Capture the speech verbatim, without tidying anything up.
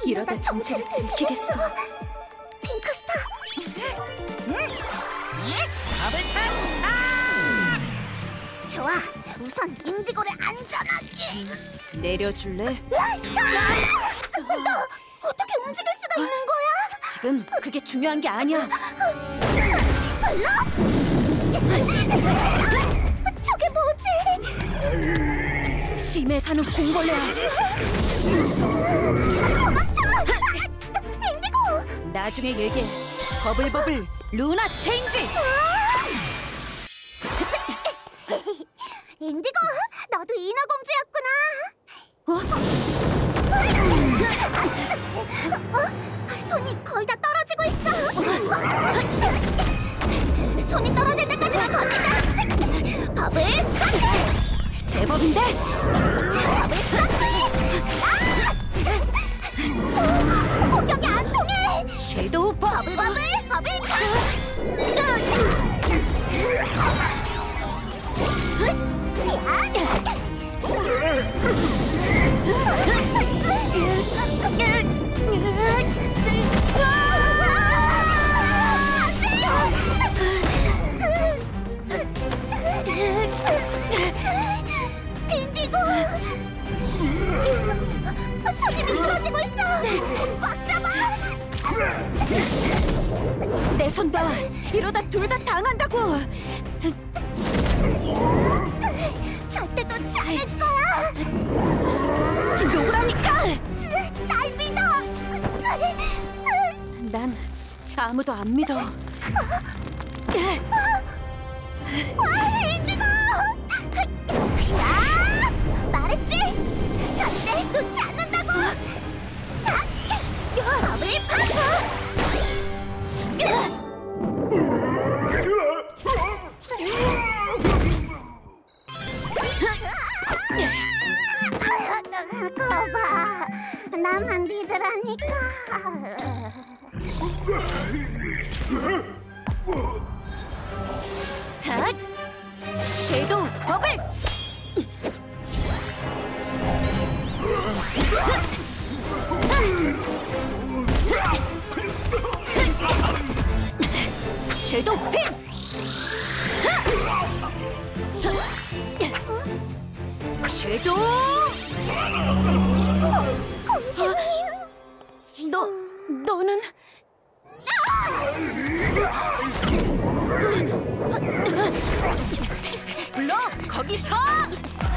이러다 정체를 들키겠어. 핑크스타. 응? 예? 더블탑 스타! 좋아. 우선 인디고를 안전하게. 내려줄래? 너 어떻게 움직일 수가 있는 거야? 지금 그게 중요한 게 아니야. 블러? 저게 뭐지? 심해 사는 공벌레야. 도망쳐! 인디고! 나중에 얘기해. 버블버블 루나 체인지! 인디고, 너도 인어공주였구나. 어? 어? 손이 거의 다 떨어지고 있어. 손이 떨어질 때까지만 버티자. 버블 스파크! 제법인데? 버블 스파크! 아! 어, 공격이 안 통해. 섀도우 버블! 버블 버블 버블! 인디고! 손이 미끄러지고 있어! 꽉 잡아! 내 손 봐! 이러다 둘 다 당한다고! 절대 놓지 않을 거야! 놓으라니까! 날 믿어! 난 아무도 안 믿어. 와, 인디고! 야! 말했지? 절대 놓지 않는다고! 버블 파크! 거봐, 나만 믿으라니까. 핫! 섀도우 버블! 섀도우 핀! 섀도우! 공주님! 너, 너는... 블러, 거기 서!